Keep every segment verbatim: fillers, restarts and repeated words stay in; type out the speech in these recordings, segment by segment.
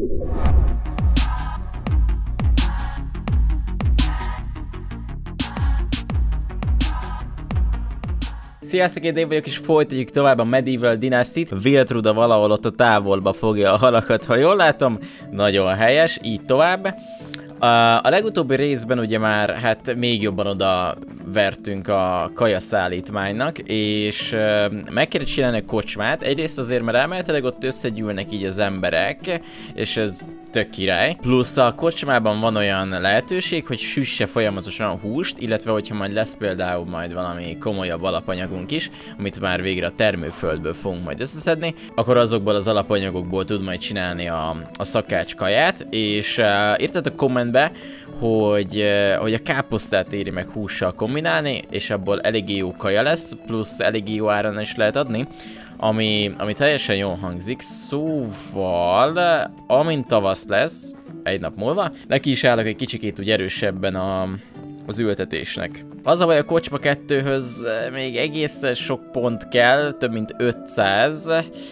Sziasztok, én Dave vagyok, és folytatjuk tovább a Medieval Dynasty-t. Viltruda valahol ott a távolba fogja a halakat, ha jól látom. Nagyon helyes, így tovább. A legutóbbi részben ugye már hát még jobban oda vertünk a kajaszállítmánynak, és meg kellett csinálni a kocsmát. Egyrészt azért, mert elméletileg ott összegyűlnek így az emberek, és ez tök király. Plusz a kocsmában van olyan lehetőség, hogy süsse folyamatosan a húst, illetve hogyha majd lesz például majd valami komolyabb alapanyagunk is, amit már végre a termőföldből fogunk majd összeszedni, akkor azokból az alapanyagokból tud majd csinálni a, a szakács kaját, és uh, írtatok kommentbe, hogy, uh, hogy a káposztát éri meg hússal kombinálni, és abból eléggé jó kaja lesz, plusz eléggé jó áron is lehet adni. Ami, ami teljesen jól hangzik, szóval, amint tavasz lesz, egy nap múlva, neki is állok egy kicsikét úgy erősebben a, az ültetésnek. Az a baj, a kocsma kettőhöz még egészen sok pont kell, több mint ötszáz.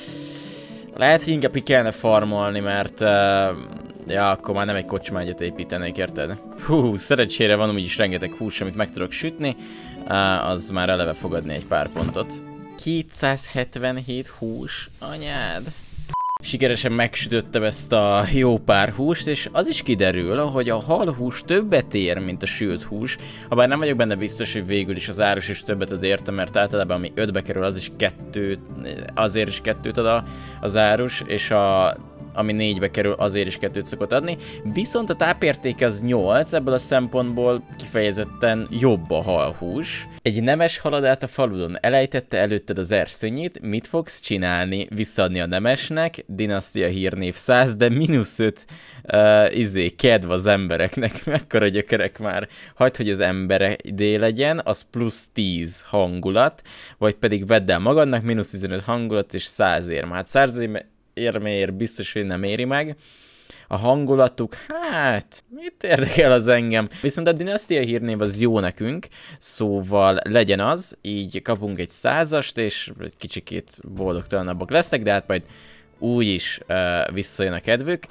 Lehet, hogy inkább ki kellene farmolni, mert uh, ja, akkor már nem egy kocsmágyat építenék, érted? Hú, szerencsére van úgyis rengeteg hús, amit meg tudok sütni, uh, az már eleve fog adni egy pár pontot. kétszázhetvenhét hús, anyád. Sikeresen megsütöttem ezt a jó pár húst, és az is kiderül, hogy a halhús többet ér, mint a sült hús. Habár nem vagyok benne biztos, hogy végül is az árus is többet ad érte, mert általában ami ötbe kerül, az is kettőt, azért is kettőt ad az árus, és a ami négybe kerül, azért is kettőt szokott adni. Viszont a tápérték az nyolc, ebből a szempontból kifejezetten jobb a halhús. Egy nemes halad át a faludon, elejtette előtted az erszényét, mit fogsz csinálni? Visszaadni a nemesnek, dinasztia hírnév száz, de mínusz öt uh, izé, kedv az embereknek, mekkora gyökerek már. Hagyd, hogy az emberedé legyen, az plusz tíz hangulat, vagy pedig vedd el magadnak, mínusz tizenöt hangulat és száz érme. Hát száz érméért biztos, hogy nem éri meg. A hangulatuk, hát, mit érdekel az engem? Viszont a dinasztia hírnév az jó nekünk, szóval legyen az, így kapunk egy százast, és egy kicsikét boldogtalanabbak leszek, de hát majd úgyis uh, visszajön a kedvük.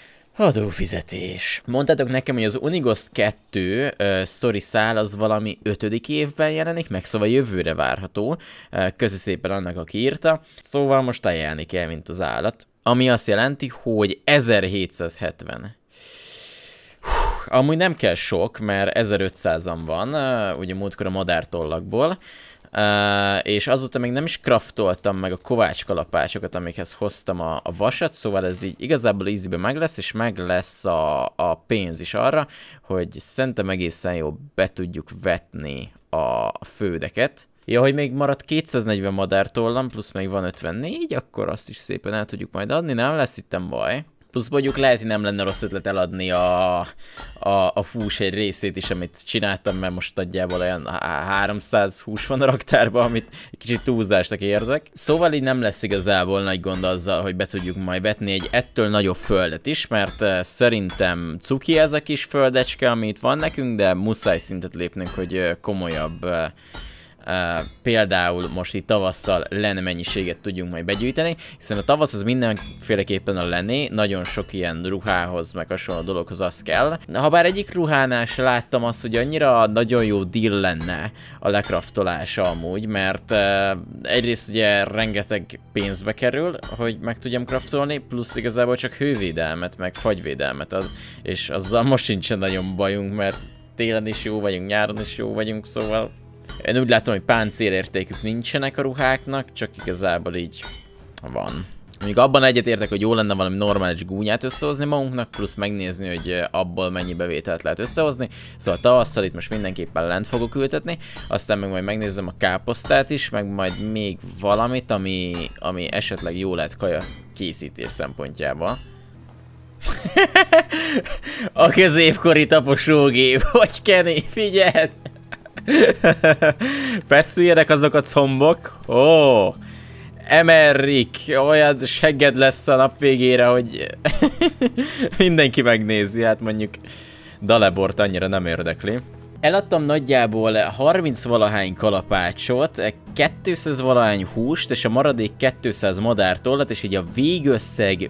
Adófizetés. Mondtátok nekem, hogy az Unighost kettő uh, sztori szál az valami ötödik évben jelenik meg, szóval jövőre várható. Uh, köszi szépen annak, aki írta. Szóval most ajánlni kell, mint az állat. Ami azt jelenti, hogy ezerhétszázhetven. Hú, amúgy nem kell sok, mert ezerötszázan van, uh, ugye múltkor a madártollakból. Uh, és azóta még nem is craftoltam meg a kovácskalapácsokat, amikhez hoztam a, a vasat, szóval ez így igazából easyben meg lesz, és meg lesz a, a pénz is arra, hogy szerintem egészen jól be tudjuk vetni a földeket. Ja, hogy még maradt kétszáznegyven madártollam, plusz még van ötvennégy, akkor azt is szépen el tudjuk majd adni, nem lesz itten baj. Plusz mondjuk lehet, hogy nem lenne rossz ötlet eladni a, a, a hús egy részét is, amit csináltam, mert most nagyjából olyan háromszáz hús van a raktárban, amit egy kicsit túlzásnak érzek. Szóval így nem lesz igazából nagy gond azzal, hogy be tudjuk majd vetni egy ettől nagyobb földet is, mert uh, szerintem cuki ez a kis földecske, ami itt van nekünk, de muszáj szintet lépnünk, hogy uh, komolyabb... Uh, Uh, például most itt tavasszal len mennyiséget tudjunk majd begyűjteni, hiszen a tavasz az mindenféleképpen a lené, nagyon sok ilyen ruhához, meg hasonló dologhoz az kell. Habár egyik ruhánál se láttam azt, hogy annyira nagyon jó deal lenne a lekraftolása amúgy, mert uh, egyrészt ugye rengeteg pénzbe kerül, hogy meg tudjam kraftolni, plusz igazából csak hővédelmet, meg fagyvédelmet ad, és azzal most sincsen nagyon bajunk, mert télen is jó vagyunk, nyáron is jó vagyunk, szóval... Én úgy látom, hogy páncélértékük nincsenek a ruháknak, csak igazából így van. Még abban egyetértek, hogy jó lenne valami normális gúnyát összehozni magunknak, plusz megnézni, hogy abból mennyi bevételt lehet összehozni. Szóval tavasszal itt most mindenképpen lent fogok ültetni, aztán meg majd megnézem a káposztát is, meg majd még valamit, ami, ami esetleg jó lehet kaja készítés szempontjából. A középkori taposógép, hogy Kenny, figyeld! Feszüljenek azok a combok. Ó, Emerik, olyan segged lesz a nap végére, hogy mindenki megnézi, hát mondjuk Dalebort annyira nem érdekli. Eladtam nagyjából harminc valahány kalapácsot, kétszáz valahány húst, és a maradék kétszáz madártollat, és így a végösszeg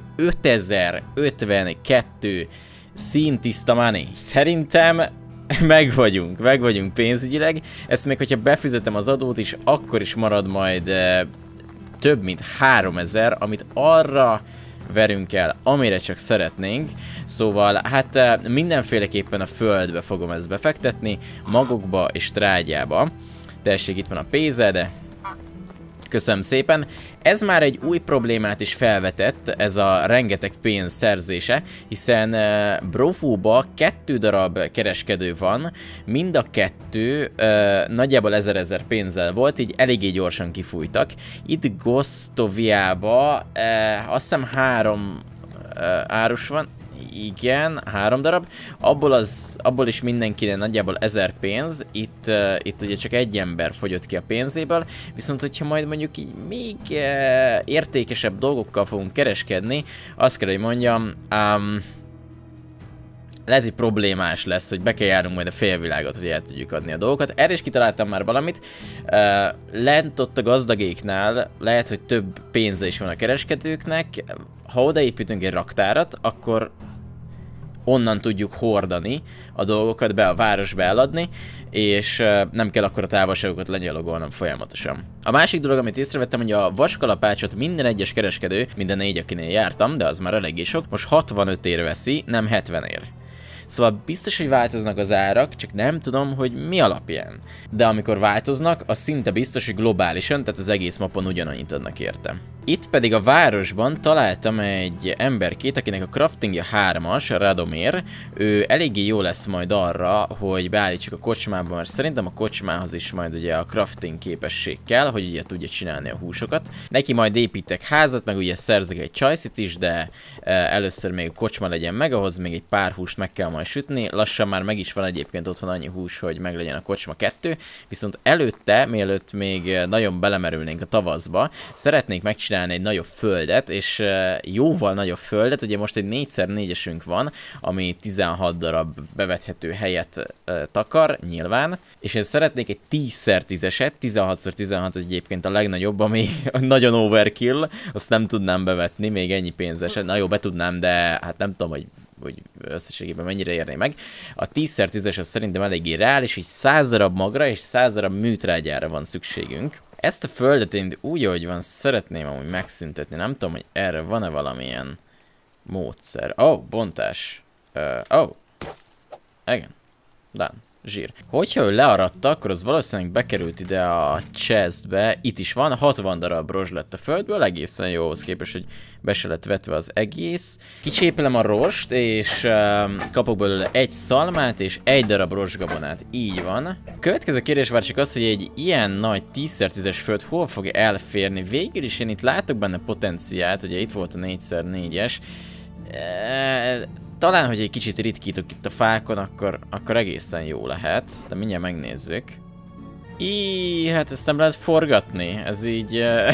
ötezer-ötvenkettő színtiszta money. Szerintem meg vagyunk, meg vagyunk pénzügyileg. Ezt még, hogyha befizetem az adót is, akkor is marad majd e, több mint háromezer, amit arra verünk el, amire csak szeretnénk. Szóval hát e, mindenféleképpen a földbe fogom ezt befektetni, magokba és trágyába. Tessék, itt van a pénzed. Köszönöm szépen. Ez már egy új problémát is felvetett, ez a rengeteg pénz szerzése, hiszen uh, Brofúba kettő darab kereskedő van, mind a kettő uh, nagyjából ezer-ezer pénzzel volt, így eléggé gyorsan kifújtak. Itt Gostoviába uh, azt hiszem három uh, árus van, igen, három darab, abból, az, abból is mindenkinek nagyjából ezer pénz, itt, uh, itt ugye csak egy ember fogyott ki a pénzéből, viszont hogyha majd mondjuk így még uh, értékesebb dolgokkal fogunk kereskedni, azt kell, hogy mondjam, um, lehet, hogy problémás lesz, hogy be kell járnunk majd a félvilágot, hogy el tudjuk adni a dolgokat. Erre is kitaláltam már valamit. Uh, lent ott a gazdagéknál lehet, hogy több pénze is van a kereskedőknek. Ha odaépítünk egy raktárat, akkor onnan tudjuk hordani a dolgokat, be a városba eladni, és uh, nem kell akkor a távolságokat lenyalogolnom folyamatosan. A másik dolog, amit észrevettem, hogy a vaskalapácsot minden egyes kereskedő, minden négy, akinél jártam, de az már eléggé sok, most hatvanöt ér veszi, nem hetven ér. Szóval biztos, hogy változnak az árak, csak nem tudom, hogy mi alapján. De amikor változnak, az szinte biztos, hogy globálisan, tehát az egész mapon ugyanannyit adnak érte. Itt pedig a városban találtam egy emberkét, akinek a craftingja hármas, Radomir. Ő eléggé jó lesz majd arra, hogy beállítsuk a kocsmába, mert szerintem a kocsmához is majd ugye a crafting képesség kell, hogy ugye tudja csinálni a húsokat. Neki majd építek házat, meg ugye szerzek egy csajszit is, de e, először még a kocsma legyen meg, ahhoz még egy pár húst meg kell majd sütni. Lassan már meg is van egyébként otthon annyi hús, hogy meg legyen a kocsma kettő. Viszont előtte, mielőtt még nagyon belemerülnénk a tavaszba, szeretnék megcsinálni egy nagyobb földet, és jóval nagyobb földet, ugye most egy négyszer négyesünk van, ami tizenhat darab bevethető helyet takar, nyilván, és én szeretnék egy tízszer tízeset, tizenhatszor tizenhat egyébként a legnagyobb, ami nagyon overkill, azt nem tudnám bevetni, még ennyi pénzeset, na jó, be tudnám, de hát nem tudom, hogy hogy összességében mennyire érné meg. A tízszer tízes az szerintem eléggé reális, így száz darab magra és száz darab műtrágyára van szükségünk. Ezt a földet én úgy, ahogy van, szeretném amúgy megszüntetni. Nem tudom, hogy erre van-e valamilyen módszer. Ó, oh, bontás. Ó, uh, oh. Igen. Done. Zsír. Hogyha ő learatta, akkor az valószínűleg bekerült ide a chestbe. Itt is van, hatvan darab rozs lett a földből, egészen jó ahhoz képest, hogy be se lett vetve az egész. Kicsépelem a rost, és um, kapok belőle egy szalmát és egy darab rozsgabonát. Így van. A következő kérdés már csak az, hogy egy ilyen nagy tízszer tízes föld hol fog elférni. Végül is én itt látok benne potenciált, ugye itt volt a négyszer négyes. E Talán, hogy egy kicsit ritkítok itt a fákon, akkor, akkor egészen jó lehet. De mindjárt megnézzük. Íj, hát ezt nem lehet forgatni. Ez így... Uh,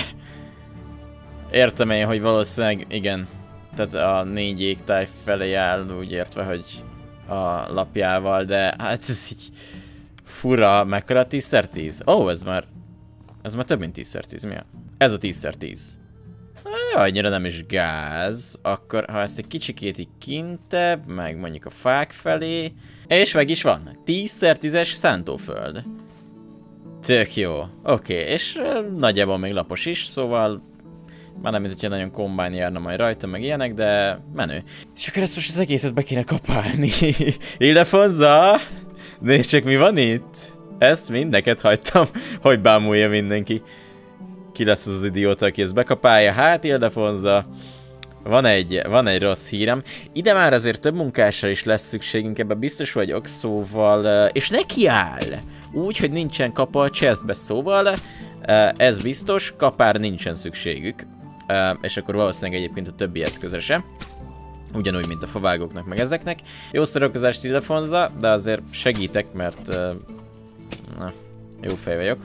értem én, hogy valószínűleg igen. Tehát a négy égtáj felé áll, úgy értve, hogy a lapjával, de hát ez így fura. Mekkora tízszer tíz? Ó, oh, ez már... Ez már több mint tízszer tíz, mi a? Ez a tízszer tíz. Annyira nem is gáz, akkor ha ezt egy kicsikét így kintebb, meg mondjuk a fák felé, és meg is van, tízszer tízes szántóföld. Tök jó, oké, okay, és uh, nagyjából még lapos is, szóval már nem, mint hogyha nagyon kombány járna majd rajta, meg ilyenek, de menő. És akkor ezt most az egészet be kéne kapálni. Ildefonza! Nézd csak, mi van itt! Ezt mind neked hagytam, hogy bámulja mindenki. Ki lesz az az idióta, aki ezt bekapálja? Hát, Ildefonza, van egy, van egy rossz hírem. Ide már azért több munkásra is lesz szükségünk, ebben biztos vagyok, szóval... És neki áll! Úgy, hogy nincsen kapa a chestbe, szóval ez biztos, kapár nincsen szükségük. És akkor valószínűleg egyébként a többi eszközre sem. Ugyanúgy, mint a favágóknak, meg ezeknek. Jó szórakozást, Ildefonza, de azért segítek, mert... Na, jó fej vagyok.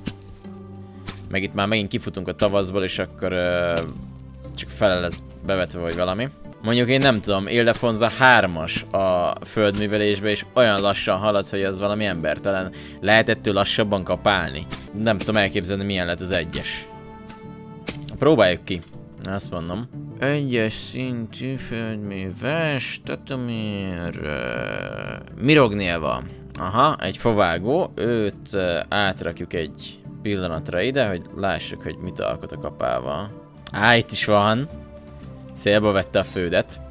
Meg itt már megint kifutunk a tavaszból, és akkor uh, csak fele lesz bevetve, vagy valami. Mondjuk én nem tudom, Ildefonza hármas a földművelésbe, és olyan lassan halad, hogy az valami embertelen. Lehet ettől lassabban kapálni? Nem tudom elképzelni, milyen lett az egyes. Próbáljuk ki. Azt mondom. Egyes szintű földműves, Tatomir... Mirognél van. Aha, egy favágó. Őt uh, átrakjuk egy pillanatra ide, hogy lássuk, hogy mit alkot a kapával. Á, itt is van. Célba vette a földet.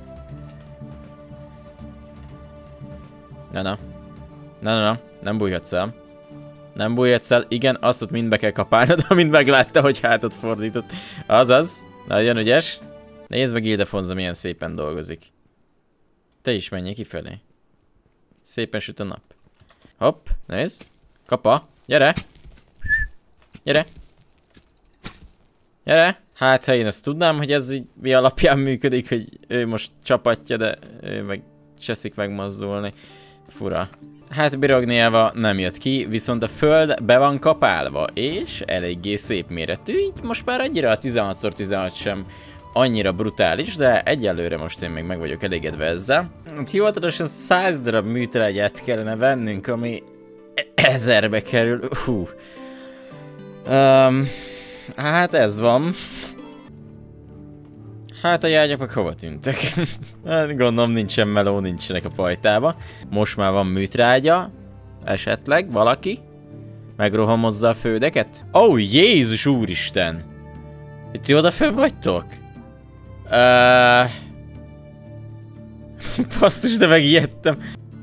Na, na. Na, na, na. Nem bújhatsz el. Nem bújhatsz el. Igen, azt ott mind be kell kapálnod, amint meglátta, hogy hátat fordított. Azaz. Nagyon ügyes. Nézd meg Ildefonza, milyen szépen dolgozik. Te is menjél kifelé. Szépen süt a nap. Hopp, nézd. Kapa. Gyere. Gyere. Gyere. Hát, ha én azt tudnám, hogy ez így mi alapján működik, hogy ő most csapatja, de ő meg cseszik megmozdulni. Fura. Hát Birognieva nem jött ki, viszont a föld be van kapálva, és eléggé szép méretű, így most már annyira a tizenhat szor tizenhat sem annyira brutális, de egyelőre most én még meg vagyok elégedve ezzel. Hivatalosan száz darab műtrágyát kellene vennünk, ami ezerbe kerül. Hú. Um, hát ez van. Hát a jágyak meg hova tűntek? Hát gondolom nincsen meló, nincsenek a pajtába. Most már van műtrágya. Esetleg valaki megrohamozza a földeket? Ó, oh, Jézus úristen! Itt ti odafönn vagytok? Uh... Basszus, de megijedtem.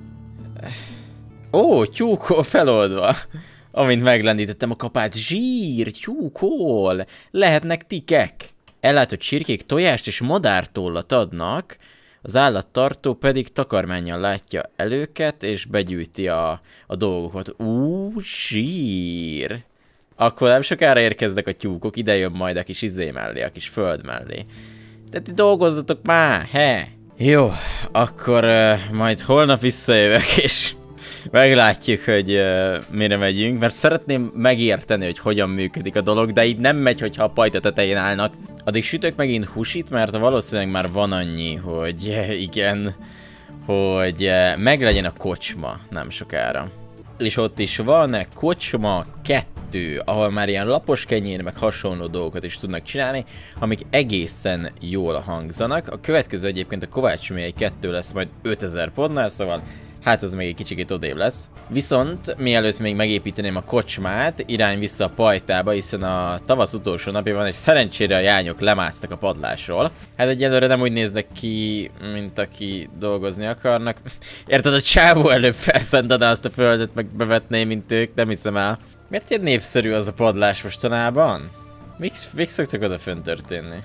Ó, oh, tyúkol feloldva. Amint meglendítettem a kapát. Zsír, tyúkol. Lehetnek tikek. Ellátott csirkék tojást és madártollat adnak, az állattartó pedig takarmánnyal látja el őket, és begyűjti a, a dolgokat. Ú, zsír! Akkor nem sokára érkeznek a tyúkok, ide jön majd a kis izé mellé, a kis föld mellé. Tehát dolgozzatok már, he? Jó, akkor uh, majd holnap visszajövök, és meglátjuk, hogy uh, mire megyünk, mert szeretném megérteni, hogy hogyan működik a dolog, de így nem megy, hogyha a pajta tetején állnak. Addig sütök megint husit, mert valószínűleg már van annyi, hogy igen, hogy meglegyen a kocsma nem sokára. És ott is van kocsma kettő, ahol már ilyen lapos kenyér, meg hasonló dolgokat is tudnak csinálni, amik egészen jól hangzanak. A következő egyébként a Kovács Mihály kettő lesz majd ötezer pontnál, szóval hát az még egy kicsit odébb lesz. Viszont mielőtt még megépíteném a kocsmát, irány vissza a pajtába, hiszen a tavasz utolsó napja van, és szerencsére a jányok lemásztak a padlásról. Hát egyelőre nem úgy néznek ki, mint aki dolgozni akarnak. Érted, a csávó előbb felszentaná azt a földet, meg bevetné, mint ők, nem hiszem el. Miért ilyen népszerű az a padlás mostanában? Mik, mik szoktak oda fönn történni?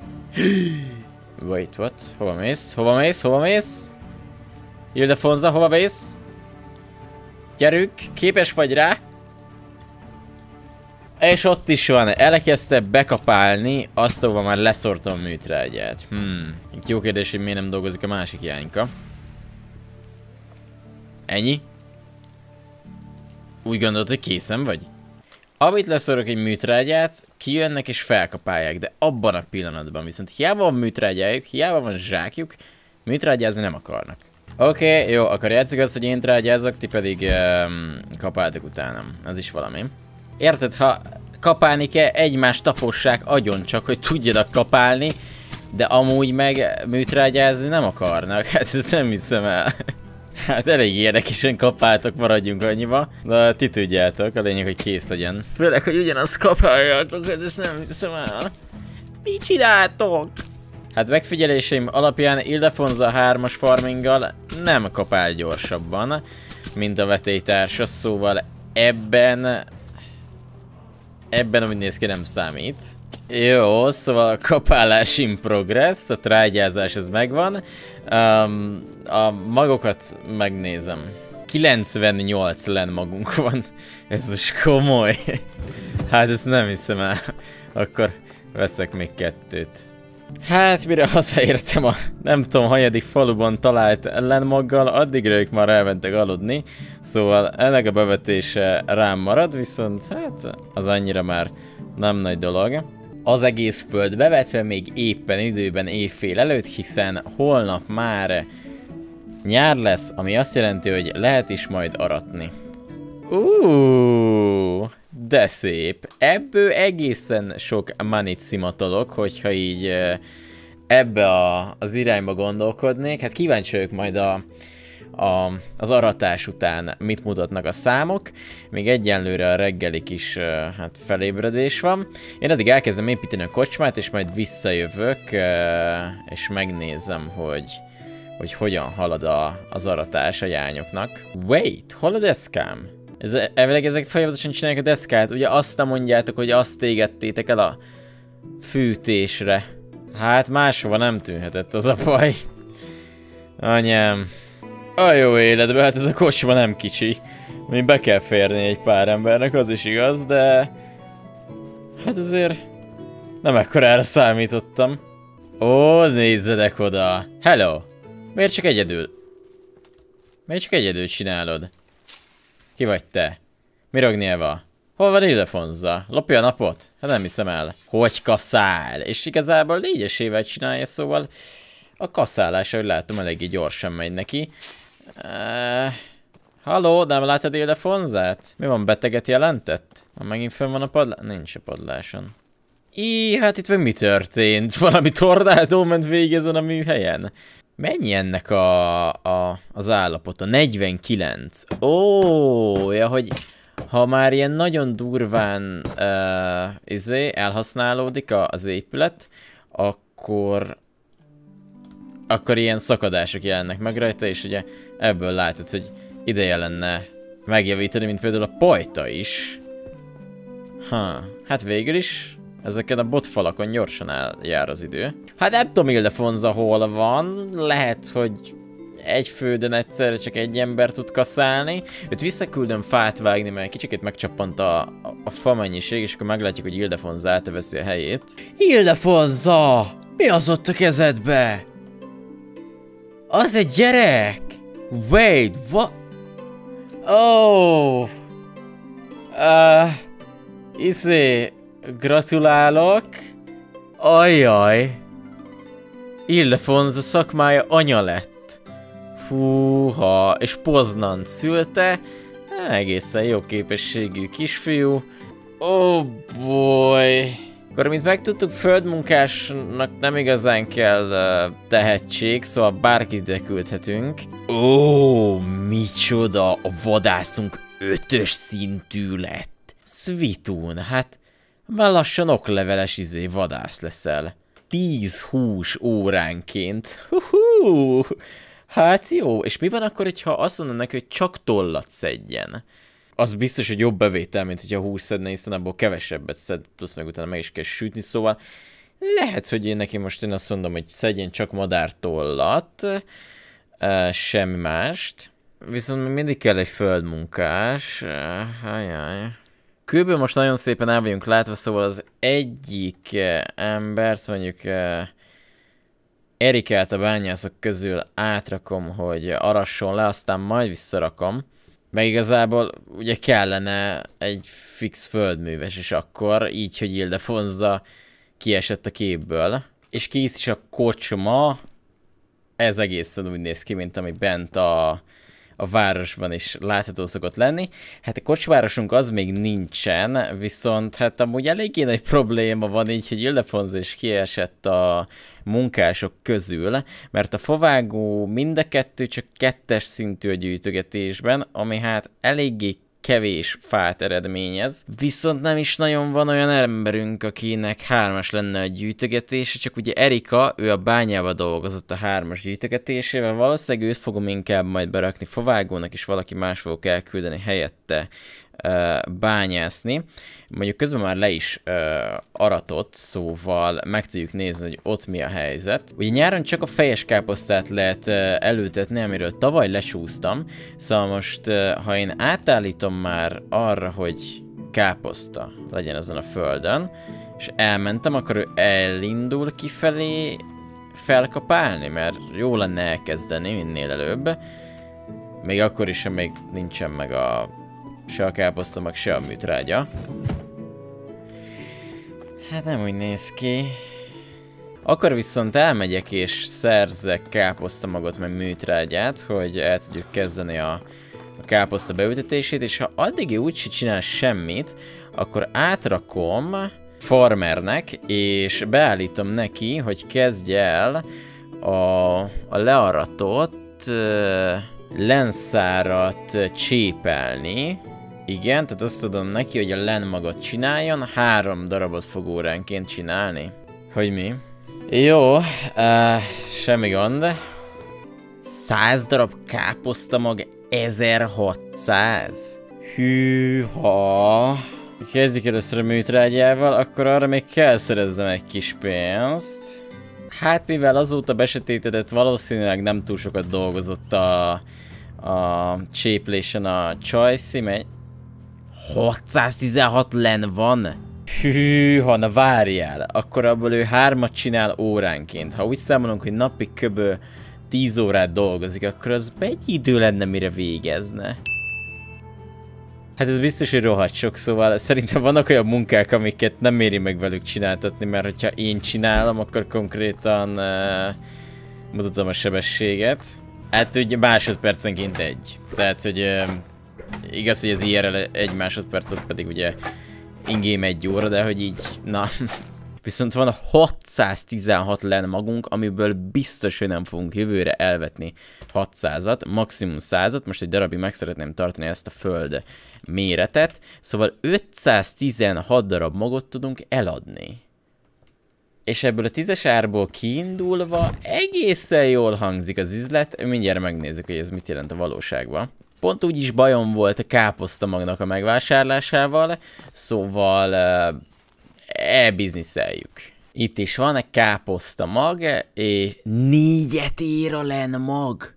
Wait, what? Hova mész? Hova mész? Hova mész? Ildefonza, hova mész? Gyerünk, képes vagy rá? És ott is van, elkezdte bekapálni azt, ahova már leszortam a műtrágyát. Hmm, jó kérdés, hogy miért nem dolgozik a másik jányka. Ennyi? Úgy gondolod, hogy készen vagy? Amit leszorok egy műtrágyát, kijönnek és felkapálják, de abban a pillanatban viszont hiába van műtrágyájuk, hiába van zsákjuk, műtrágyázni nem akarnak. Oké, okay, jó, akkor játszik az, hogy én trágyázok, ti pedig um, kapáltok utánam. Ez is valami. Érted, ha kapálni kell, egymást tapossák agyon csak, hogy tudjanak kapálni, de amúgy meg műtrágyázni nem akarnak. Hát ezt nem hiszem el. Hát elég érdekesen kapáltok, maradjunk annyiba. De ti tudjátok, a lényeg, hogy kész legyen. Főleg, hogy ugyanazt kapáljátok, ezt nem hiszem el. Mit csináltok? Hát megfigyeléseim alapján Ildefonza hármas farminggal nem kapál gyorsabban, mint a vetélytársa, szóval ebben... Ebben úgy néz ki, nem számít. Jó, szóval a kapálás in progress, a trágyázás ez megvan. Um, a magokat megnézem. kilencvennyolc len magunk van. Ez most komoly. Hát ezt nem hiszem el. Akkor veszek még kettőt. Hát mire hazaértem a nem tudom hanyadik faluban talált ellenmaggal, addigra ők már elmentek aludni, szóval ennek a bevetése rám marad, viszont hát az annyira már nem nagy dolog. az egész föld bevetve még éppen időben évfél előtt, hiszen holnap már nyár lesz, ami azt jelenti, hogy lehet is majd aratni. Uuuuh, de szép. Ebből egészen sok money-t szimatolok, hogyha így ebbe a, az irányba gondolkodnék. Hát kíváncsi vagyok majd a, a, az aratás után mit mutatnak a számok. Még egyenlőre a reggelig is hát felébredés van. Én addig elkezdem építeni a kocsmát, és majd visszajövök, és megnézem, hogy, hogy hogyan halad a, az aratás a jányoknak. Wait, hol a deszkám? Ez, elvileg ezek folyamatosan csinálják a deszkát. Ugye azt nem mondjátok, hogy azt égettétek el a fűtésre. Hát máshova nem tűnhetett az a baj. Anyám. A jó életben, hát ez a kocsma nem kicsi. Még be kell férni egy pár embernek, az is igaz, de... Hát azért... Nem ekkorára számítottam. Ó, nézzetek oda. Hello! Miért csak egyedül? Miért csak egyedül csinálod? Ki vagy te? Mirognyelva? Hol van Ildefonza? Lopja a napot? Hát nem hiszem el. Hogy kaszál? És igazából négyesével csinálja, szóval a kaszálása, hogy látom, eléggé gyorsan megy neki. Uh, Halló, nem látod Ildefonzát? Mi van, beteget jelentett? Ha megint fönn van a padlás? Nincs a padláson. Í, hát itt meg mi történt? Valami tornádó ment végig ezen a műhelyen? Mennyi ennek a, a, az állapota? negyvenkilenc. Ó, ja, hogy ha már ilyen nagyon durván uh, izé, elhasználódik a, az épület, akkor akkor ilyen szakadások jelennek meg rajta, és ugye ebből látod, hogy ideje lenne megjavítani, mint például a pajta is. Ha, hát végül is ezeken a botfalakon gyorsan eljár az idő. Hát nem tudom, Ildefonza hol van, lehet, hogy egy földön egyszerre csak egy ember tud kaszálni. Őt visszaküldöm fát vágni, mert kicsikét megcsappant a, a, a fa mennyiség, és akkor meglátjuk, hogy Ildefonza átveszi a helyét. Ildefonza! Mi az ott a kezedbe? Az egy gyerek! Wait, what? Oh! Uh, izé, gratulálok! Ajjaj! Ildefonza szakmája anya lett. Húha, és Poznant szülte. Egészen jó képességű kisfiú. Oh boy! Akkor, mint megtudtuk, földmunkásnak nem igazán kell uh, tehetség, szóval bárkit ide küldhetünk. Ó, micsoda, a vadászunk ötös szintű lett. Svitún, hát már lassan okleveles izé vadász leszel. tíz hús óránként. Huhú. Hát jó, és mi van akkor, hogyha azt mondom neki, hogy csak tollat szedjen? Az biztos, hogy jobb bevétel, mint hogyha húsz szedne, hiszen abból kevesebbet szed, plusz meg utána meg is kell sütni, szóval lehet, hogy én neki most én azt mondom, hogy szedjen csak madártollat, uh, semmi mást. Viszont még mindig kell egy földmunkás, uh, ajaj. Kőből most nagyon szépen el vagyunk látva, szóval az egyik uh, embert, mondjuk uh, Erikát a bányászok közül átrakom, hogy arasson le, aztán majd visszarakom. Meg igazából ugye kellene egy fix földműves, és akkor így, hogy Ildefonza kiesett a képből. És kész is a kocsma, ez egészen úgy néz ki, mint ami bent a, a városban is látható szokott lenni. Hát a kocsvárosunk az még nincsen, viszont hát amúgy eléggé nagy probléma van így, hogy Ildefonza is kiesett a munkások közül, mert a favágó mind a kettő csak kettes szintű a gyűjtögetésben, ami hát eléggé kevés fát eredményez. Viszont nem is nagyon van olyan emberünk, akinek hármas lenne a gyűjtögetése, csak ugye Erika, ő a bányába dolgozott a hármas gyűjtögetésével, valószínűleg őt fogom inkább majd berakni favágónak, és valaki más fogok elküldeni helyette uh, bányászni. Mondjuk közben már le is uh, aratott, szóval meg tudjuk nézni, hogy ott mi a helyzet. Ugye nyáron csak a fejes káposztát lehet uh, elültetni, amiről tavaly lesúztam, szóval most uh, ha én átállítom már arra, hogy káposzta legyen ezen a földön, és elmentem, akkor ő elindul kifelé felkapálni, mert jó lenne elkezdeni minél előbb. Még akkor is, ha még nincsen meg a se a káposzta, meg se a műtrágya. Hát nem úgy néz ki. Akkor viszont elmegyek és szerzek káposztamagot meg műtrágyát, hogy el tudjuk kezdeni a, a káposzta beültetését, és ha addig úgyse csinál semmit, akkor átrakom farmernek, és beállítom neki, hogy kezdje el a, a learatott uh, lenszárat csépelni. Igen, tehát azt tudom neki, hogy a len magot csináljon, három darabot fog óránként csinálni. Hogy mi? Jó, uh, semmi gond. száz darab káposztamag, ezerhatszáz. Hűha. Kezdjük először a műtrágyával, akkor arra még kell szereznem egy kis pénzt. Hát mivel azóta besötétedett, valószínűleg nem túl sokat dolgozott a, a cséplésen a Csajci, mert hatszáztizenhat len van. Hűha, na várjál, akkor abból ő hármat csinál óránként. Ha úgy számolunk, hogy napi köbö tíz órát dolgozik, akkor az egy idő lenne, mire végezne. Hát ez biztos, hogy rohadt sok, szóval szerintem vannak olyan munkák, amiket nem éri meg velük csináltatni, mert hogyha én csinálom, akkor konkrétan uh, mutatom a sebességet. Hát ugye másodpercenként egy. Tehát, hogy uh, igaz, hogy az i er el egy másodpercet pedig ugye in-game egy óra, de hogy így, na. Viszont van hatszáztizenhat len magunk, amiből biztos, hogy nem fogunk jövőre elvetni hatszázat, maximum százat. Most egy darabig meg szeretném tartani ezt a föld méretet. Szóval ötszáztizenhat darab magot tudunk eladni. És ebből a tízes árból kiindulva egészen jól hangzik az üzlet. Mindjárt megnézzük, hogy ez mit jelent a valóságban. Pont úgy is bajom volt a káposztamagnak a megvásárlásával, szóval uh, elbizniszeljük. Itt is van egy káposztamag, és négyet ér a len mag.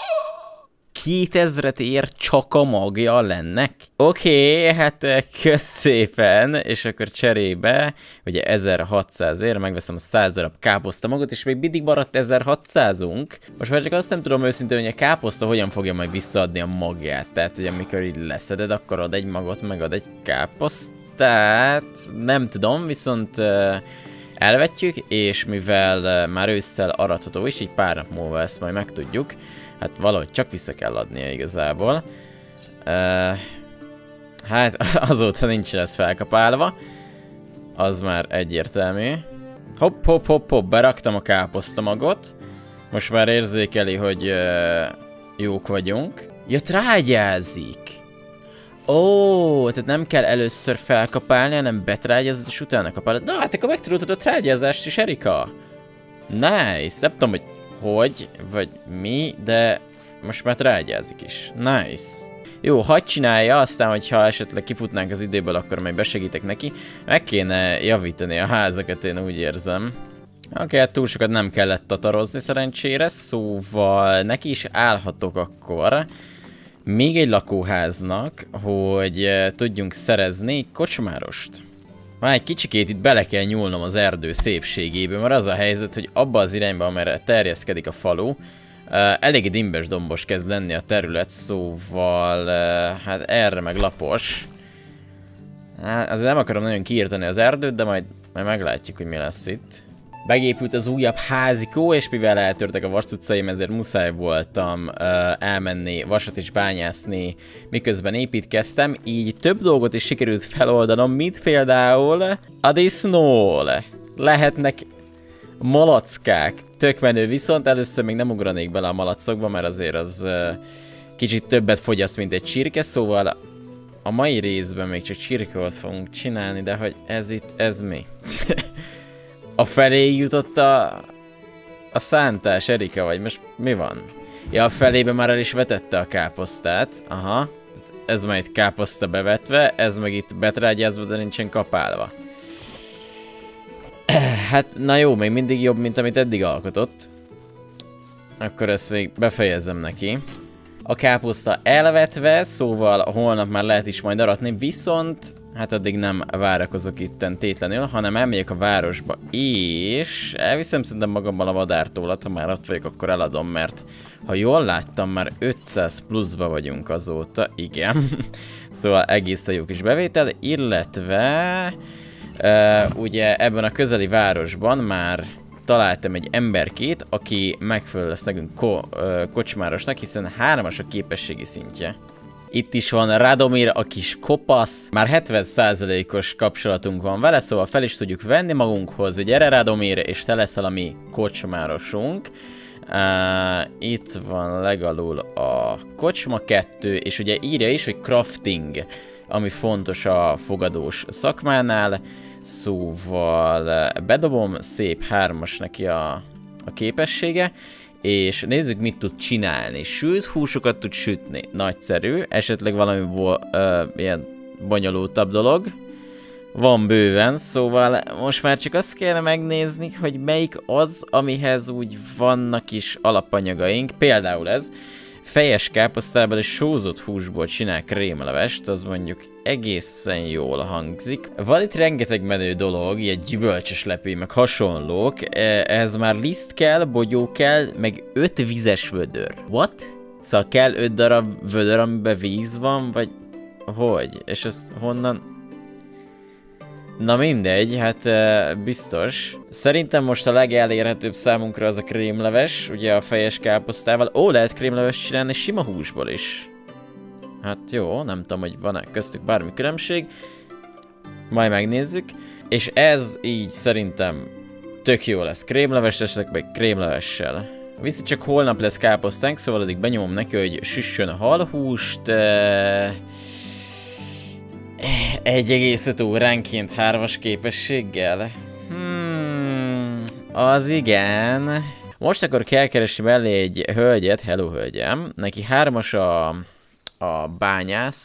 kétezret ér csak a magja a lennek. Oké, okay, hát kösz szépen, és akkor cserébe, ugye ezerhatszáz ér, megveszem a száz darab káposztamagot, és még mindig maradt ezerhatszázunk. Most már csak azt nem tudom őszintén, hogy a káposzta hogyan fogja majd visszaadni a magját. Tehát, hogy amikor így leszeded, akkor ad egy magot, meg ad egy káposztát. Nem tudom, viszont uh, elvetjük, és mivel uh, már ősszel aratható is, így pár nap múlva ezt majd megtudjuk. Hát valahogy csak vissza kell adnia igazából. Uh, hát azóta nincs ez felkapálva. Az már egyértelmű. Hopp, hopp, hopp, hopp, beraktam a káposztamagot. Most már érzékeli, hogy uh, jók vagyunk. Ja, trágyázik! Ó, tehát nem kell először felkapálni, hanem betrágyázod, és utána kapálod. Na, hát akkor megtanultad a trágyázást is, Erika. Nice, nem tudom, hogy hogy, vagy mi, de most már trágyázik is. Nice. Jó, hadd csinálja, aztán, hogyha esetleg kifutnánk az időből, akkor majd besegítek neki. Meg kéne javítani a házakat, én úgy érzem. Oké, okay, hát túl sokat nem kellett tatarozni szerencsére, szóval neki is állhatok akkor még egy lakóháznak, hogy tudjunk szerezni kocsmárost. Már egy kicsikét itt bele kell nyúlnom az erdő szépségébe, mert az a helyzet, hogy abba az irányba, amerre terjeszkedik a falu, uh, eléggé dimbes dombos kezd lenni a terület, szóval uh, hát erre meg lapos. Hát azért nem akarom nagyon kiírtani az erdőt, de majd, majd meglátjuk, hogy mi lesz itt. Megépült az újabb házikó, és mivel eltörtek a vas utcaim, ezért muszáj voltam uh, elmenni vasat és bányászni, miközben építkeztem, így több dolgot is sikerült feloldanom, mint például a disznól. Lehetnek malackák, tök menő, viszont először még nem ugranék bele a malacokba, mert azért az uh, kicsit többet fogyaszt, mint egy csirke, szóval a mai részben még csak csirkót fogunk csinálni, de hogy ez itt, ez mi? A felé jutott a, a szántás, Erika, vagy most mi van? Ja, a felébe már el is vetette a káposztát. Aha. Ez már itt káposzta bevetve, ez meg itt betrágyázva, de nincsen kapálva. Hát, na jó, még mindig jobb, mint amit eddig alkotott. Akkor ezt még befejezem neki. A káposzta elvetve, szóval holnap már lehet is majd aratni, viszont hát addig nem várakozok itten tétlenül, hanem elmegyek a városba, és elviszem szerintem magammal a vadártólat, ha már ott vagyok, akkor eladom, mert ha jól láttam, már ötszáz pluszba vagyunk azóta, igen. Szóval egészen jó kis bevétel, illetve Uh, ugye ebben a közeli városban már találtam egy emberkét, aki megfelelő lesz nekünk ko uh, kocsmárosnak, hiszen hármas a képességi szintje. Itt is van Radomir, a kis kopasz. Már hetven százalékos kapcsolatunk van vele, szóval fel is tudjuk venni magunkhoz. Gyere Radomir, és te leszel a mi kocsmárosunk. Uh, itt van legalul a kocsma kettő, és ugye írja is, hogy crafting, ami fontos a fogadós szakmánál. Szóval bedobom, szép hármas neki a, a képessége. És nézzük, mit tud csinálni. Sült húsokat tud sütni. Nagyszerű. Esetleg valami bo uh, ilyen bonyolultabb dolog. Van bőven, szóval most már csak azt kellene megnézni, hogy melyik az, amihez úgy vannak is alapanyagaink. Például ez. Fejes káposztából és sózott húsból csinál krémlevest, az mondjuk egészen jól hangzik. Van itt rengeteg menő dolog, ilyen gyümölcsös lepély, meg hasonlók. Ehhez már liszt kell, bogyó kell, meg öt vizes vödör. What? Szóval kell öt darab vödör, amiben víz van, vagy hogy? És ezt honnan? Na mindegy, hát uh, biztos. Szerintem most a legelérhetőbb számunkra az a krémleves, ugye a fejes káposztával. Ó, lehet krémleves csinálni sima húsból is. Hát jó, nem tudom, hogy van-e köztük bármi különbség. Majd megnézzük. És ez így szerintem tök jó lesz. Krémleves esetleg meg krémlevessel. Viszont csak holnap lesz káposztánk, szóval addig benyomom neki, hogy süssön a halhúst. Uh... egy egész öt óránként hármas képességgel? Hmm, az igen. Most akkor kell keresni mellé egy hölgyet, hello hölgyem. Neki hármas a, a bányász.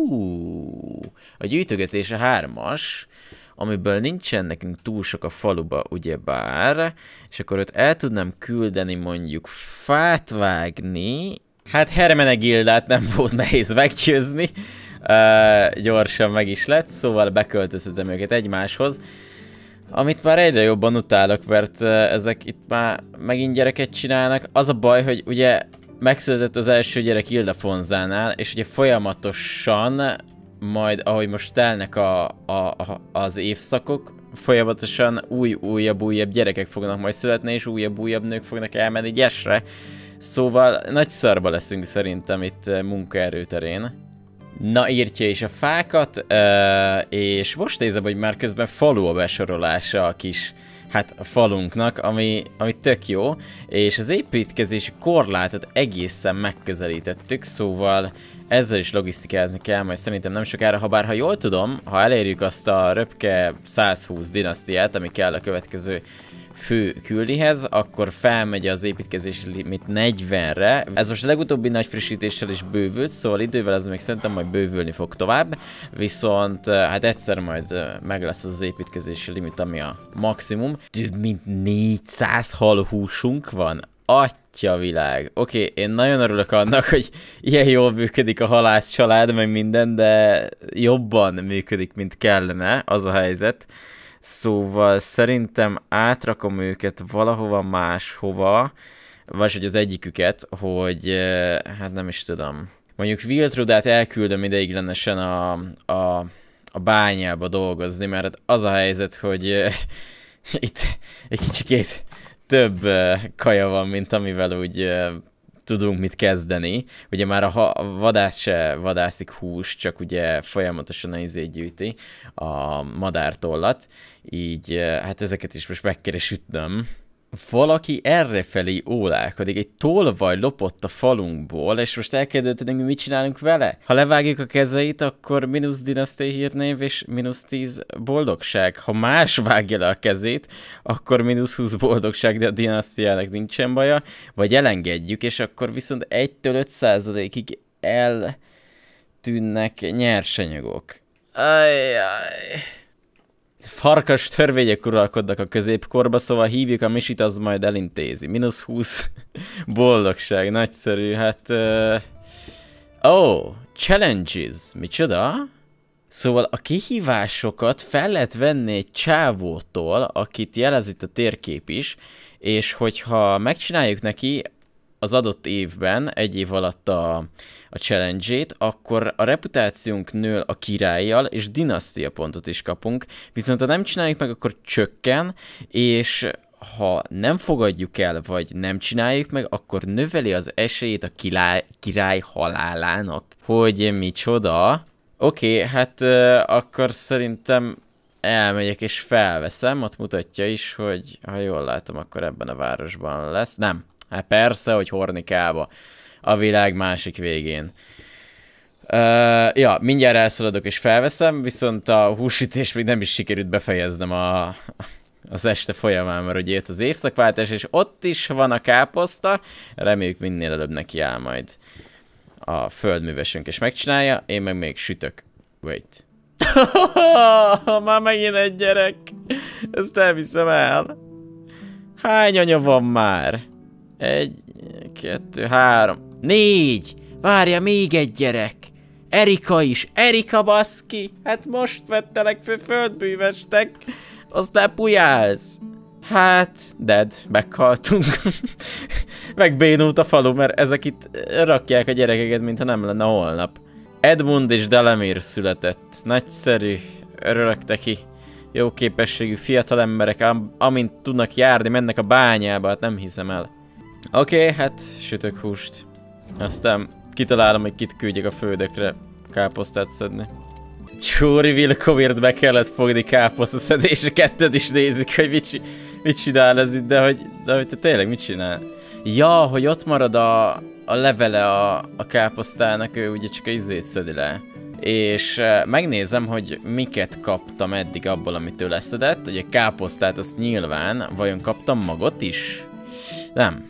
Uh, a gyűjtögetés a hármas, amiből nincsen nekünk túl sok a faluba, ugyebár. És akkor őt el tudnám küldeni mondjuk fát vágni. Hát Hermenegildát nem volt nehéz meggyőzni. Uh, gyorsan meg is lett, szóval beköltöztetem őket egymáshoz. Amit már egyre jobban utálok, mert uh, ezek itt már megint gyereket csinálnak. Az a baj, hogy ugye megszületett az első gyerek Ildefonzánál, és ugye folyamatosan, majd ahogy most telnek a, a, a, az évszakok, folyamatosan új, újabb, újabb gyerekek fognak majd születni, és újabb, újabb nők fognak elmenni gyesre. Szóval nagy szarba leszünk szerintem itt munkaerő terén. Na, írtja is a fákat, és most nézem, hogy már közben falu a besorolása a kis, hát a falunknak, ami, ami tök jó, és az építkezési korlátot egészen megközelítettük, szóval ezzel is logisztikázni kell, majd szerintem nem sokára, ha bár ha jól tudom, ha elérjük azt a röpke száz húsz dinasztiát, ami kell a következő fő küldihez, akkor felmegy az építkezési limit negyvenre. Ez most a legutóbbi nagy frissítéssel is bővült, szóval idővel ez még szerintem majd bővülni fog tovább, viszont hát egyszer majd meg lesz az építkezési limit, ami a maximum. Több mint négyszáz halhúsunk van. Atya világ. Oké, okay, én nagyon örülök annak, hogy ilyen jól működik a halász család, meg minden, de jobban működik, mint kellene, az a helyzet. Szóval szerintem átrakom őket valahova máshova, vagy hogy az egyiküket, hogy hát nem is tudom. Mondjuk Wiltrudát elküldöm ideiglenesen a, a, a bányába dolgozni, mert az a helyzet, hogy itt egy kicsikét több kaja van, mint amivel úgy tudunk mit kezdeni. Ugye már a, a vadász se vadászik hús, csak ugye folyamatosan a izét gyűjti, a madártollat. Így hát ezeket is most meg kell sütnöm. Valaki errefelé ólálkodik, egy tolvaj lopott a falunkból, és most el kell döntenünk, mi mit csinálunk vele. Ha levágjuk a kezeit, akkor mínusz dinasztiai hírnév és mínusz tíz boldogság. Ha más vágja le a kezét, akkor mínusz húsz boldogság, de a dinasztiának nincsen baja. Vagy elengedjük, és akkor viszont egytől öt százalékig eltűnnek nyersanyagok. Ajjaj. Farkas törvények uralkodnak a középkorba, szóval hívjuk a misit, az majd elintézi. mínusz húsz boldogság, nagyszerű, hát... Uh... Oh, challenges, micsoda? Szóval a kihívásokat fel lehet venni egy csávótól, akit jelez itt a térkép is, és hogyha megcsináljuk neki, az adott évben, egy év alatt a, a challenge-ét, akkor a reputációnk nő a királlyal, és dinasztia pontot is kapunk, viszont ha nem csináljuk meg, akkor csökken, és ha nem fogadjuk el, vagy nem csináljuk meg, akkor növeli az esélyét a király, király halálának. Hogy micsoda? Oké, okay, hát uh, akkor szerintem elmegyek és felveszem, ott mutatja is, hogy ha jól látom, akkor ebben a városban lesz. Nem, hát persze, hogy Hornikába, a világ másik végén. Uh, ja, mindjárt elszaladok és felveszem, viszont a húsütést még nem is sikerült befejeznem a, az este folyamán, mert ugye jött az évszakváltás, és ott is van a káposzta, reméljük minél előbb neki áll majd a földművesünk, és megcsinálja, én meg még sütök. Wait. Már megint egy gyerek. Ezt elviszem el. Hány anya van már? Egy, kettő, három, négy! Várja, még egy gyerek. Erika is. Erika, baszki! Hát most vettelek fő földművestek. Aztán pujálsz. Hát, dead. Meghaltunk. Megbénult a falu, mert ezek itt rakják a gyerekeket, mintha nem lenne holnap. Edmund és Delamere született. Nagyszerű. Örülök neki. Jó képességű fiatal emberek, am amint tudnak járni, mennek a bányába, hát nem hiszem el. Oké, okay, hát sütök húst. Aztán kitalálom, hogy kit küldjek a földekre káposztát szedni. Csóri Vilkovért be kellett fogni káposztaszedésre, kettőt is nézik, hogy mit, mit csinál ez itt, de hogy, de hogy te tényleg mit csinál? Ja, hogy ott marad a, a levele a, a káposztának, ő ugye csak a izét szedi le. És uh, megnézem, hogy miket kaptam eddig abból, amit ő leszedett. Ugye káposztát, azt nyilván, vajon kaptam magot is? Nem.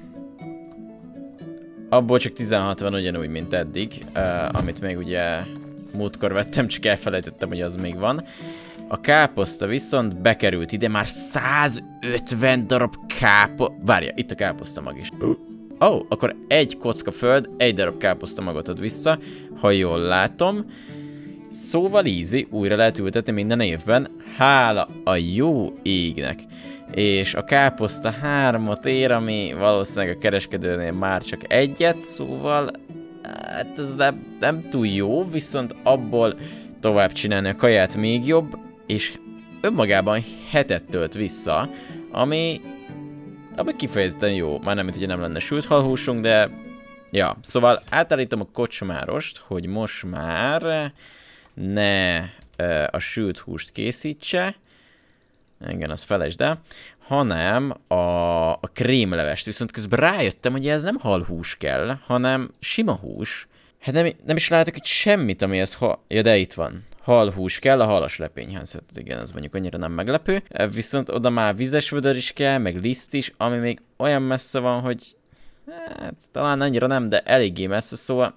Abból csak tizenhat van ugyanúgy, mint eddig, uh, amit még ugye múltkor vettem, csak elfelejtettem, hogy az még van. A káposzta viszont bekerült ide, már százötven darab kápo... Várja, itt a káposzta mag is. Ó, oh, akkor egy kocka föld, egy darab káposzta magot ad vissza, ha jól látom. Szóval easy, újra lehet ültetni minden évben, hála a jó égnek. És a káposzta hármat ér, ami valószínűleg a kereskedőnél már csak egyet, szóval hát ez nem, nem túl jó, viszont abból tovább csinálni a kaját még jobb, és önmagában hetet tölt vissza, ami, ami kifejezetten jó. Már nem, mint ugye nem lenne sült halhúsunk, de ja, szóval átállítom a kocsmárost, hogy most már ne a sült húst készítse, igen, az felejtsd el, hanem a, a krémlevest. Viszont közben rájöttem, hogy ez nem halhús kell, hanem sima hús. Hát nem, nem is látok itt semmit, ami ez ha... Ja, de itt van. Halhús kell a halas lepényhez. Hát igen, ez mondjuk annyira nem meglepő. Viszont oda már vizes vödör is kell, meg liszt is, ami még olyan messze van, hogy hát talán annyira nem, de eléggé messze, szóval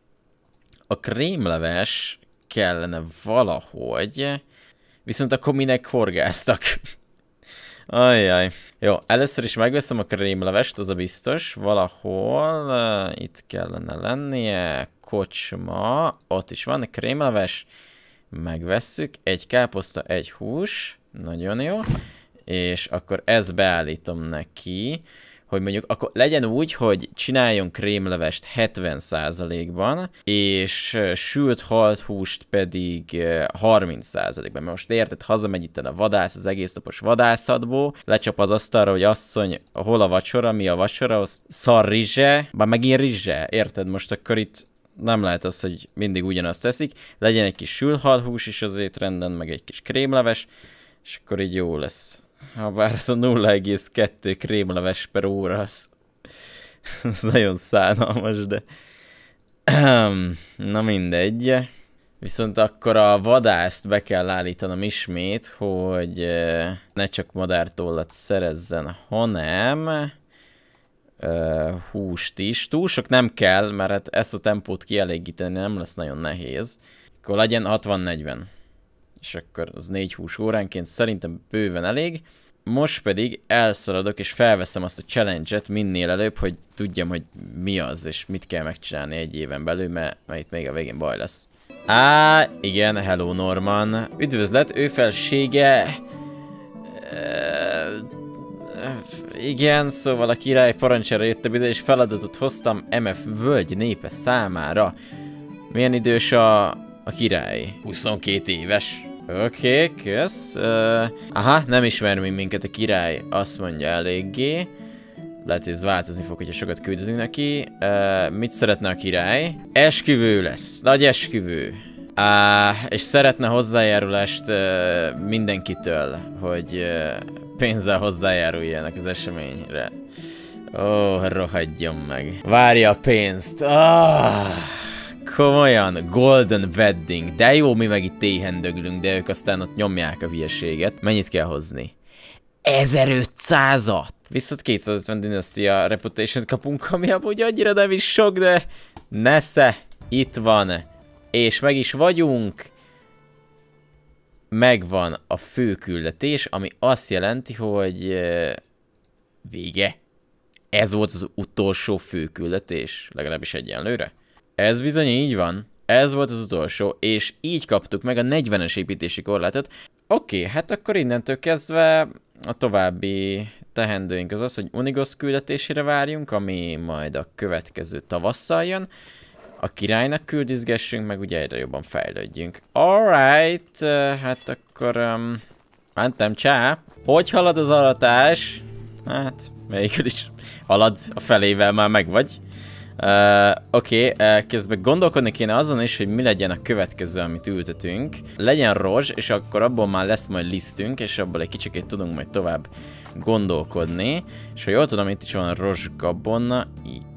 a krémleves kellene valahogy, viszont akkor minek horgáztak. Ajjaj. Jó, először is megveszem a krémlevest, az a biztos. Valahol uh, itt kellene lennie. Kocsma, ott is van a krémleves. Megvesszük. Egy káposzta, egy hús. Nagyon jó. És akkor ezt beállítom neki, hogy mondjuk akkor legyen úgy, hogy csináljon krémlevest hetven százalékban, és sült halt húst pedig harminc százalékban. Mert most érted, hazamegy itt a vadász az egész napos vadászatból, lecsap az asztalra, hogy asszony, hol a vacsora, mi a vacsora, az szar rizse, bár megint rizse, érted? Most akkor itt nem lehet az, hogy mindig ugyanazt teszik, legyen egy kis sült halt hús is az étrenden, meg egy kis krémleves, és akkor így jó lesz. Habár az a nulla egész kettő krémleves per óra, az, az nagyon szánalmas, de... Na mindegy. Viszont akkor a vadászt be kell állítanom ismét, hogy ne csak madártollat szerezzen, hanem uh, húst is. Túl sok nem kell, mert hát ezt a tempót kielégíteni nem lesz nagyon nehéz. Akkor legyen hatvan negyven. És akkor az négy hús óránként szerintem bőven elég. Most pedig elszaladok és felveszem azt a challenge-et minél előbb, hogy tudjam, hogy mi az és mit kell megcsinálni egy éven belül, mert, mert itt még a végén baj lesz. Á, igen, hello Norman. Üdvözlet, ő felsége... Igen, szóval a király parancsára jöttem ide, és feladatot hoztam em ef völgy népe számára. Milyen idős a, a király? huszonkét éves. Oké, okay, kösz. Uh, aha, nem ismer még minket a király, azt mondja eléggé. Lehet, hogy ez változni fog, hogyha sokat küldözünk neki. Uh, mit szeretne a király? Esküvő lesz. Nagy esküvő. Uh, és szeretne hozzájárulást uh, mindenkitől, hogy uh, pénzzel hozzájáruljanak az eseményre. Ó, oh, rohadjon meg. Várja a pénzt. Oh, komolyan, Golden Wedding. De jó, mi meg itt éhendöglünk, de ők aztán ott nyomják a hülyeséget. Mennyit kell hozni? ezerötszázat! Viszont kétszázötven dinasztia reputation kapunk, ami amúgy annyira nem is sok, de nesze, itt van. És meg is vagyunk. Megvan a fő küldetés, ami azt jelenti, hogy vége. Ez volt az utolsó fő küldetés, legalábbis egyenlőre. Ez bizony így van. Ez volt az utolsó, és így kaptuk meg a negyvenes építési korlátot. Oké, okay, hát akkor innentől kezdve a további teendőink az az, hogy Unigosz küldetésére várjunk, ami majd a következő tavasszal jön. A királynak küldizgessünk, meg ugye egyre jobban fejlődjünk. Alright, uh, hát akkor um, mentem, csá. Hogy halad az aratás? Hát, végül is halad, a felével már megvagy. Uh, Oké, okay, uh, közben gondolkodni kéne azon is, hogy mi legyen a következő, amit ültetünk. Legyen rozs, és akkor abból már lesz majd lisztünk, és abból egy kicsikét tudunk majd tovább gondolkodni. És ha jól tudom, itt is van a rozsgabona.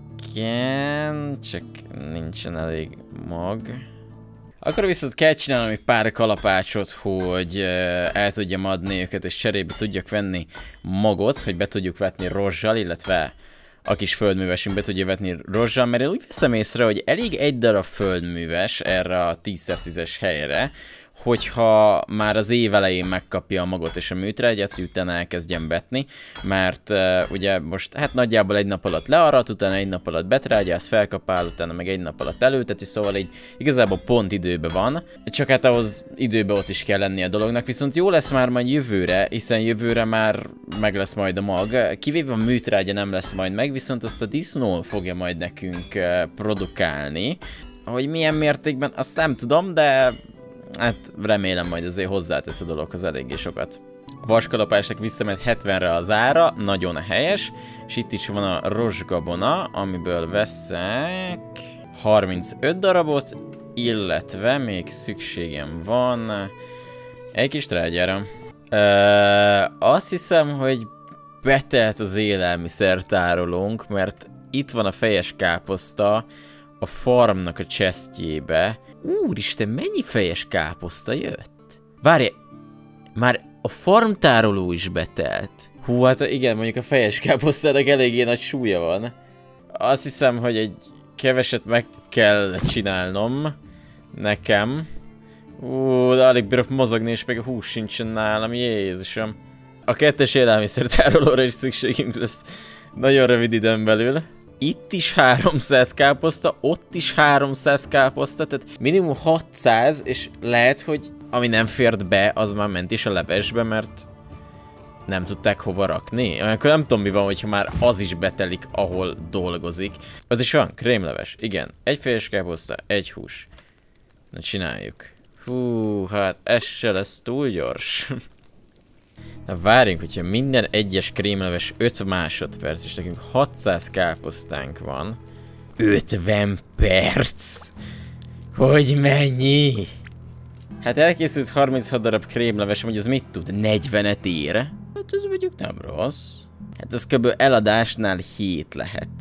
Igen, csak nincsen elég mag. Akkor viszont kell csinálnom egy pár kalapácsot, hogy uh, el tudjam adni őket, és cserébe tudjak venni magot, hogy be tudjuk vetni rozsal, illetve a kis földművesünk be tudja vetni rozsal, mert én úgy veszem észre, hogy elég egy darab földműves erre a tíz szer tízes helyre, hogyha már az év elején megkapja a magot és a műtrágyát, hogy utána elkezdjen betni, mert uh, ugye most hát nagyjából egy nap alatt learat, utána egy nap alatt betrágyász, felkapál, utána meg egy nap alatt elülteti, szóval így igazából pont időben van, csak hát ahhoz időben ott is kell lenni a dolognak, viszont jó lesz már majd jövőre, hiszen jövőre már meg lesz majd a mag, kivéve a műtrágya nem lesz majd meg, viszont azt a disznó fogja majd nekünk uh, produkálni, hogy milyen mértékben, azt nem tudom, de hát remélem majd azért hozzátesz a dologhoz eléggé sokat. A vaskalapásnak visszamegy hetvenre az ára, nagyon helyes, és itt is van a rozsgabona, amiből veszek harmincöt darabot, illetve még szükségem van egy kis trágyára. Ö, azt hiszem, hogy betelt az élelmiszertárolónk, mert itt van a fejes káposzta a farmnak a chestjébe. Úristen, mennyi fejes káposzta jött? Várj, már a farmtároló is betelt. Hú, hát igen, mondjuk a fejes káposztának eléggé nagy súlya van. Azt hiszem, hogy egy keveset meg kell csinálnom. Nekem. Ú, de alig bírok mozogni, és még a hús sincsen nálam, Jézusom. A kettes élelmiszertárolóra is szükségünk lesz nagyon rövid időn belül. Itt is háromszáz káposzta, ott is háromszáz káposzta, tehát minimum hatszáz, és lehet, hogy ami nem fért be, az már ment is a levesbe, mert nem tudták hova rakni. Akkor nem tudom mi van, hogyha már az is betelik, ahol dolgozik. Az is van, krémleves, igen. Egy fejes káposzta, egy hús. Na csináljuk. Hú, hát ez se lesz túl gyors. Na várjunk, hogyha minden egyes krémleves öt másodperc, és nekünk hatszáz káposztánk van. ötven perc! Hogy mennyi? Hát elkészült harminchat darab krémleves, hogy az mit tud? negyvenet ér? Hát ez mondjuk nem rossz. Hát ez kb. Eladásnál hét lehet.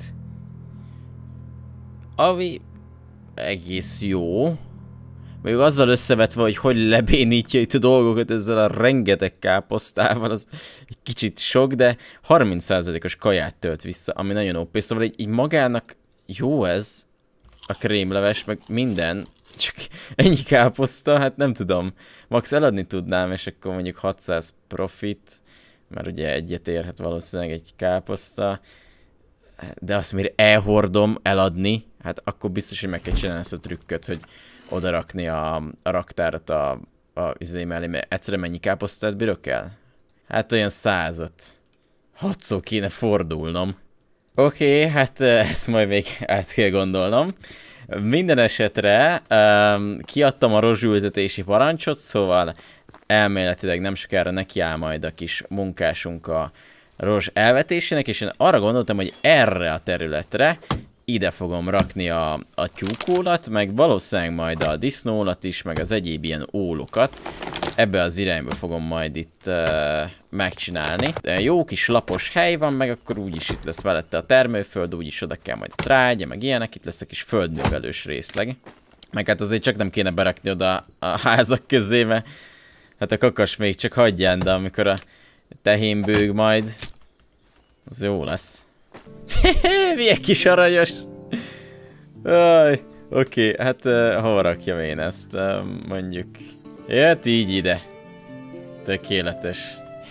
Ami egész jó. Még azzal összevetve, hogy hogy lebénítja itt a dolgokat ezzel a rengeteg káposztával, az egy kicsit sok, de harminc százalékos kaját tölt vissza, ami nagyon ó pé. Szóval így, így magának jó ez, a krémleves, meg minden, csak ennyi káposzta, hát nem tudom. Max eladni tudnám, és akkor mondjuk hatszáz profit, mert ugye egyet érhet valószínűleg egy káposzta, de azt mire elhordom eladni, hát akkor biztos, hogy meg kell csinálni ezt a trükköt, hogy oda rakni a, a raktárat a, a üzé mellé, mert egyszerűen mennyi káposztát bírok el? Hát olyan százat. hatszor kéne fordulnom. Oké, okay, hát ezt majd még át kell gondolnom. Minden esetre um, kiadtam a rozsültetési parancsot, szóval elméletileg nem sokára nekiáll majd a kis munkásunk a rozs elvetésének, és én arra gondoltam, hogy erre a területre ide fogom rakni a, a tyúkólat, meg valószínűleg majd a disznólat is, meg az egyéb ilyen ólokat. Ebbe az irányba fogom majd itt uh, megcsinálni. De jó kis lapos hely van, meg akkor úgyis itt lesz velette a termőföld, úgyis oda kell majd a trágya, meg ilyenek, itt lesz a kis földnövelős részleg. Meg hát azért csak nem kéne berakni oda a házak közé, mert hát a kakas még csak hagyján, de amikor a tehén bőg majd, az jó lesz. Hehe, milyen kis aranyos! Oké, okay, hát uh, hol rakjam én ezt? Uh, mondjuk... Jött így ide. Tökéletes.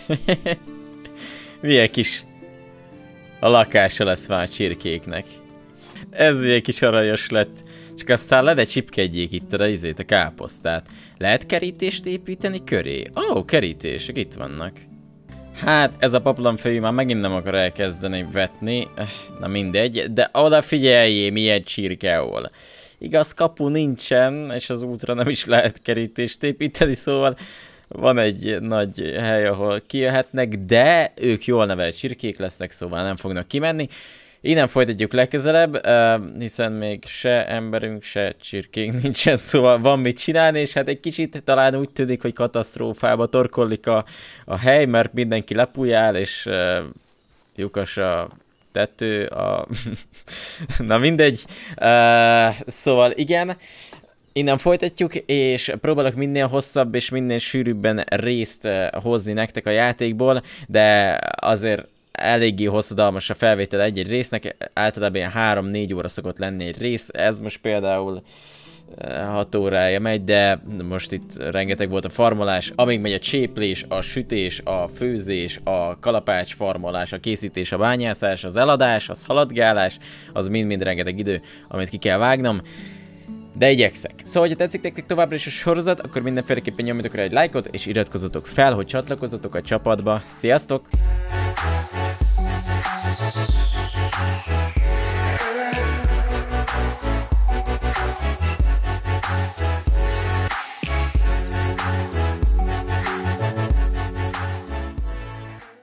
Milyen kis... A lakása lesz már a csirkéknek. Ez milyen kis aranyos lett. Csak aztán le ne csipkedjék itt a izét, a káposztát. Lehet kerítést építeni köré? Ó, oh, kerítések itt vannak. Hát ez a paplanfejű már megint nem akar elkezdeni vetni. Na mindegy, de oda figyeljé, milyen csirke hol. Igaz, kapu nincsen, és az útra nem is lehet kerítést építeni, szóval van egy nagy hely, ahol kijöhetnek, de ők jól nevelt csirkék lesznek, szóval nem fognak kimenni. Innen folytatjuk legközelebb, hiszen még se emberünk, se csirkénk nincsen, szóval van mit csinálni, és hát egy kicsit talán úgy tűnik, hogy katasztrófába torkollik a, a hely, mert mindenki lepujjál, és lyukas a tető, a... na mindegy. Uh, szóval igen, innen folytatjuk, és próbálok minél hosszabb és minél sűrűbben részt uh, hozni nektek a játékból, de azért eléggé hosszadalmas a felvétel egy-egy résznek, általában ilyen három-négy óra szokott lenni egy rész, ez most például hat órája megy, de most itt rengeteg volt a farmolás, amíg megy a cséplés, a sütés, a főzés, a kalapács farmolás, a készítés, a bányászás, az eladás, az haladgálás, az mind-mind rengeteg idő, amit ki kell vágnom. De igyekszek. Szóval, ha tetszik nektek továbbra is a sorozat, akkor mindenféleképpen nyomjatok rá egy lájkot, és iratkozzatok fel, hogy csatlakozzatok a csapatba. Sziasztok!